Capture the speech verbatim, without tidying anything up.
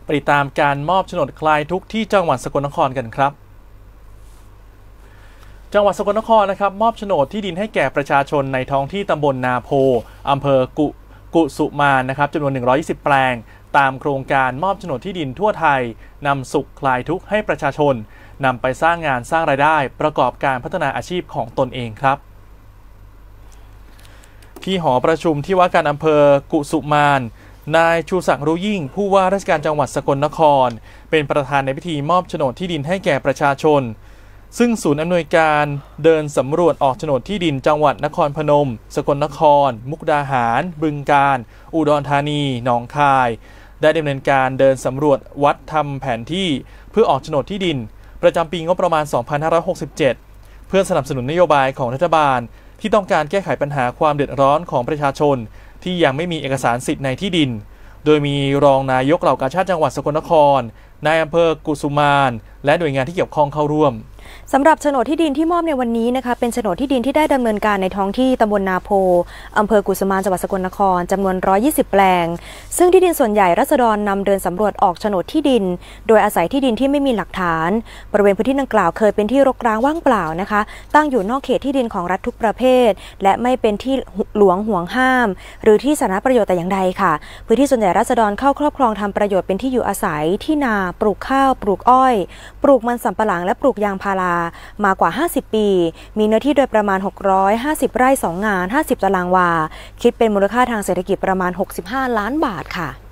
ไปติดตามการมอบโฉนดคลายทุกข์ที่จังหวัดสกลนครกันครับจังหวัดสกลนครนะครับมอบโฉนดที่ดินให้แก่ประชาชนในท้องที่ตำบลนาโพอำเภอกุกุสุมานนะครับจำนวนหนึ่งร้อยยี่สิบแปลงตามโครงการมอบโฉนดที่ดินทั่วไทยนำสุขคลายทุกข์ให้ประชาชนนำไปสร้างงานสร้างรายได้ประกอบการพัฒนาอาชีพของตนเองครับที่หอประชุมที่ว่าการอำเภอกุสุมานนายชูศักดิ์รู้ยิ่งผู้ว่าราชการจังหวัดสกลนครเป็นประธานในพิธีมอบโฉนดที่ดินให้แก่ประชาชนซึ่งศูนย์อำนวยการเดินสำรวจออกโฉนดที่ดินจังหวัดนครพนมสกลนครมุกดาหารบึงกาฬอุดรธานีหนองคายได้ดำเนินการเดินสำรวจวัดทำแผนที่เพื่อออกโฉนดที่ดินประจำปีงบประมาณ สองพันห้าร้อยหกสิบเจ็ด เพื่อสนับสนุนนโยบายของรัฐบาลที่ต้องการแก้ไขปัญหาความเดือดร้อนของประชาชนที่ยังไม่มีเอกสารสิทธิ์ในที่ดินโดยมีรองนายกเหล่ากาชาดจังหวัดสกลนครนายอำเภอกุสุมานและหน่วยงานที่เกี่ยวข้องเข้าร่วมสำหรับโฉนดที่ดินที่มอบในวันนี้นะคะเป็นโฉนดที่ดินที่ได้ดำเนินการในท้องที่ตำบลนาโพอำเภอกุสุมานจังหวัดสกลนครจำนวนหนึ่งร้อยยี่สิบแปลงซึ่งที่ดินส่วนใหญ่ราษฎรนำเดินสำรวจออกโฉนดที่ดินโดยอาศัยที่ดินที่ไม่มีหลักฐานบริเวณพื้นที่ดังกล่าวเคยเป็นที่รกร้างว่างเปล่านะคะตั้งอยู่นอกเขตที่ดินของรัฐทุกประเภทและไม่เป็นที่หลวงห่วงห้ามหรือที่สาธารณประโยชน์แต่อย่างใดค่ะพื้นที่ส่วนใหญ่ราษฎรเข้าครอบครองทำประโยชน์เป็นที่อยู่อาศัยที่นาปลูกข้าวปลูกอ้อยปลูกมันสำปะหลังและปลูกยางพารามากว่าห้าสิบปีมีเนื้อที่โดยประมาณหกร้อยห้าสิบไร่สองงานห้าสิบตารางวาคิดเป็นมูลค่าทางเศรษฐกิจประมาณหกสิบห้าล้านบาทค่ะ